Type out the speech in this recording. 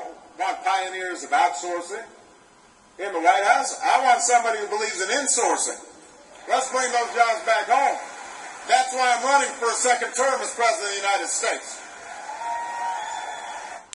want pioneers of outsourcing in the White House. I want somebody who believes in insourcing. Let's bring those jobs back home. That's why I'm running for a second term as President of the United States.